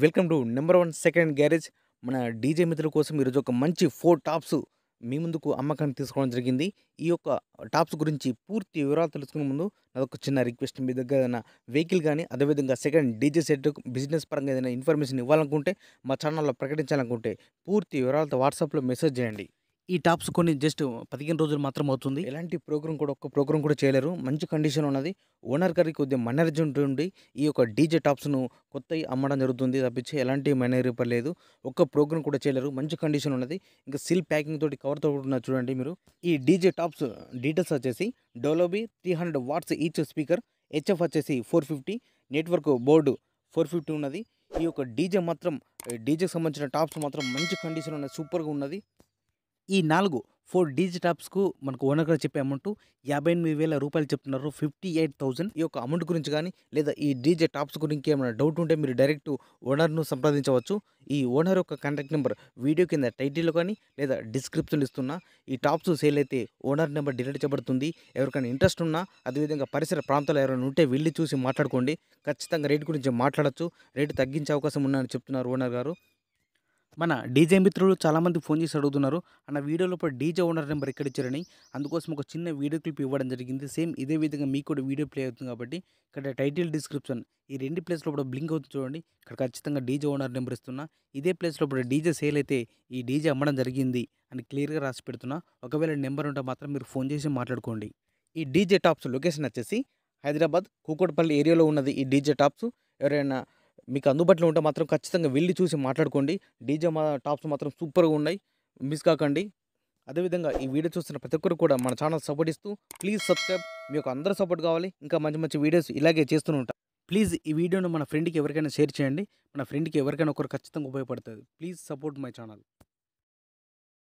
Welcome to number 1 second garage. మన DJ మిత్రుల కోసం ఈరోజు ఒక మంచి 4 టాప్స్ మీ ముందుకు అమ్మకానికి తీసుకోవడం జరిగింది. ఈ యొక్క టాప్స్ గురించి పూర్తి వివరాలు తెలుసుకునే ముందు నాదొక చిన్న రిక్వెస్ట్. మీ దగ్గర ఏదైనా వెహికల్ కానీ అదేవిధంగా సెకండ్ డీజే సెట్ బిజినెస్ పరంగా ఏదైనా ఇన్ఫర్మేషన్ ఇవ్వాలనుకుంటే, మా ఛానల్లో ప్రకటించాలనుకుంటే పూర్తి వివరాలతో వాట్సాప్లో మెసేజ్ చేయండి. ఈ టాప్స్ కొన్ని జస్ట్ 15 రోజులు మాత్రం అవుతుంది. ఎలాంటి ఒక్క ప్రోగ్రామ్ కూడా చేయలేరు. మంచి కండిషన్ ఉన్నది. ఓనర్ గారికి కొద్దిగా మేనేజ్మెంట్ ఉండి ఈ యొక్క డీజే టాప్స్ను కొత్తవి అమ్మడం జరుగుతుంది తప్పించి ఎలాంటి మేనేజర్ లేదు. ఒక్క ప్రోగ్రామ్ కూడా చేయలేరు. మంచి కండిషన్ ఉన్నది. ఇంకా సీల్ ప్యాకింగ్ తోటి కవర్తో ఉన్నది చూడండి మీరు. ఈ డీజే టాప్స్ డీటెయిల్స్ వచ్చేసి Dolby 300 watts each speaker, HF వచ్చేసి 450, నెట్వర్క్ బోర్డు 450 ఉన్నది. ఈ యొక్క డీజే మాత్రం డీజేకి సంబంధించిన టాప్స్ మాత్రం మంచి కండిషన్ ఉన్నది, సూపర్గా ఉన్నది. ఈ 4 డీజే టాప్స్కు మనకు ఓనర్ గారు చెప్పే అమౌంట్ 58,000 రూపాయలు చెప్తున్నారు. 58,000. ఈ యొక్క అమౌంట్ గురించి కానీ లేదా ఈ డీజే టాప్స్ గురించి ఏమైనా డౌట్ ఉంటే మీరు డైరెక్ట్ ఓనర్ను సంప్రదించవచ్చు. ఈ ఓనర్ యొక్క కాంటాక్ట్ నెంబర్ వీడియో కింద టైటిల్లో కానీ లేదా డిస్క్రిప్షన్లో ఇస్తున్నా. ఈ టాప్స్ సేల్ అయితే ఓనర్ నెంబర్ డిలీట్ చేయబడుతుంది. ఎవరికైనా ఇంట్రెస్ట్ ఉన్నా అదేవిధంగా పరిసర ప్రాంతాలు ఎవరైనా ఉంటే వెళ్ళి చూసి మాట్లాడుకోండి. ఖచ్చితంగా రేటు గురించి మాట్లాడచ్చు. రేటు తగ్గించే అవకాశం ఉందని చెప్తున్నారు ఓనర్ గారు. మన డీజే మిత్రులు చాలామంది ఫోన్ చేసి అడుగుతున్నారు, అన్న వీడియో లోపల డీజే ఓనర్ నెంబర్ ఎక్కడ ఇచ్చారని. అందుకోసం ఒక చిన్న వీడియో క్లిప్ ఇవ్వడం జరిగింది. సేమ్ ఇదే విధంగా మీకు కూడా వీడియో ప్లే అవుతుంది కాబట్టి ఇక్కడ టైటిల్, డిస్క్రిప్షన్ ఈ రెండు ప్లేస్ లోపల బ్లింక్ అవుతుంది చూడండి. ఇక్కడ ఖచ్చితంగా డీజే ఓనర్ నెంబర్ ఇస్తున్నా. ఇదే ప్లేస్ లోపల డీజే సేల్ అయితే ఈ డీజే అమ్మడం జరిగింది అని క్లియర్గా రాసి పెడుతున్నా. ఒకవేళ నెంబర్ ఉంటే మాత్రం మీరు ఫోన్ చేసి మాట్లాడుకోండి. ఈ డీజే టాప్స్ లొకేషన్ వచ్చేసి హైదరాబాద్ కూకట్పల్లి ఏరియాలో ఉన్నది. ఈ డీజే టాప్స్ ఎవరైనా మీకు అందుబాటులో ఉంటే మాత్రం ఖచ్చితంగా వెళ్ళి చూసి మాట్లాడుకోండి. డీజే టాప్స్ మాత్రం సూపర్గా ఉన్నాయి, మిస్ కాకండి. అదేవిధంగా ఈ వీడియో చూస్తున్న ప్రతి ఒక్కరు కూడా మన ఛానల్ సపోర్ట్ ఇస్తూ ప్లీజ్ సబ్స్క్రైబ్. మీకు అందరూ సపోర్ట్ కావాలి, ఇంకా మంచి మంచి వీడియోస్ ఇలాగే చేస్తూ ఉంటాం. ప్లీజ్ ఈ వీడియోను మన ఫ్రెండ్కి ఎవరికైనా షేర్ చేయండి. మన ఫ్రెండ్కి ఎవరికైనా ఒకరు ఖచ్చితంగా ఉపయోగపడుతుంది. Please support my channel.